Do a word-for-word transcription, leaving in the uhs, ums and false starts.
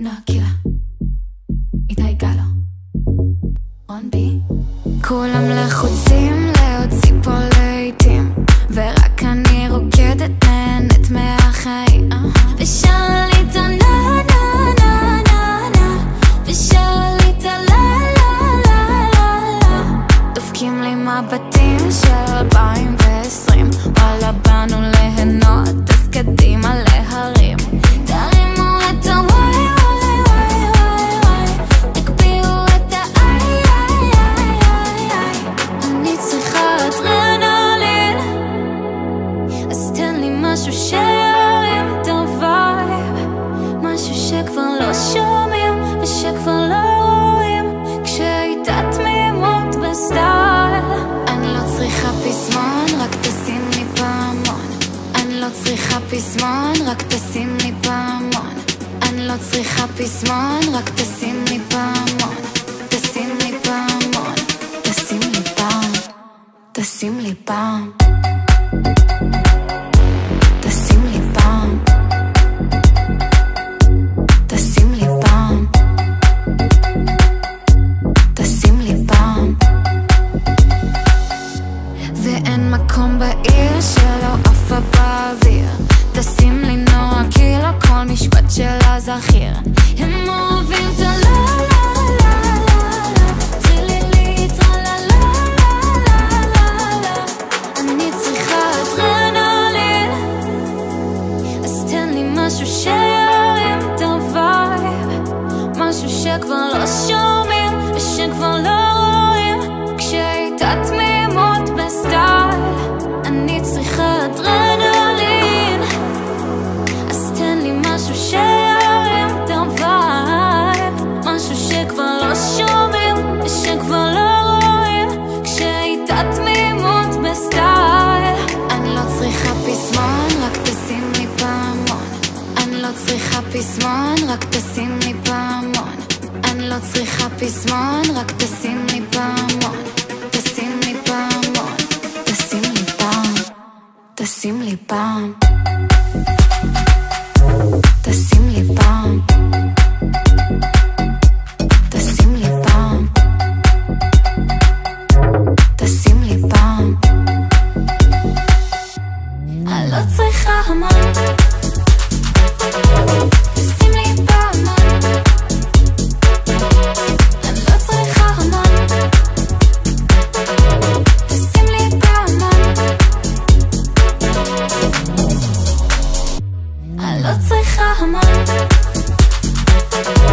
נועה, קירל, איתי, גלו, ורון בי. כולם לחוצים להוציא פה לעיתים, ורק אני רוקדת נהנית מהחיים, ושר לי את הנה נה נה נה נה, ושר לי את הלה לה לה לה לה. דופקים לי מבטים של אלפיים ועשרים, וואלה באנו ליהנות, אז קדימה להרים. תרימו את הוואי וואי וואי וואי וואי, תקפיאו את האי איי איי איי איי. אני צריכה אדרנלין, אז תן לי משהו שירים את הווייב, משהו שכבר לא שומעים ושכבר לא רואים, כשהייתה תמימות בסטייל. אני לא צריכה פזמון, רק תשים לי פעמון. אני לא צריכה פזמון, רק תשים לי פעמון. אני לא צריכה פזמון, רק תשים לי פעמון. תשים לי פעמון, תשים לי פעם, תשים לי פעם, תשים לי פעם, תשים לי פעם, תשים לי פעם. ואין מקום בעיר שלא עפה באוויר, תשים לי נועה, כי לא כל משפט שלה זכיר. הם אוהבים את הלה לה לה לה לה, תרילי לי תרלה לה לה לה לה. אני צריכה אדרנלין, אז תן לי משהו שירים את הווייב, משהו שכבר לא שומעים ושכבר לא רואים, כשהייתה תמימות בסטייל. אני צריכה אדרנלין, אז תן לי משהו שירים את הווייב, משהו שכבר לא שומעים ושכבר לא רואים, כשהייתה תמימות בסטייל. אני לא צריכה פזמון, רק תשים לי פעמון. אני לא צריכה פזמון, רק תשים לי פעמון. אני לא צריכה פזמון, רק תשים לי פעמון. תשים לי פעמון, תשים לי פעם, תשים לי פעם, תשים לי פעם, תשים לי פעם, תשים לי פעם. אני לא צריכה המון, תשים לי פעמון. אני לא צריכה המון, תשים לי פעמון. אני לא צריכה המון,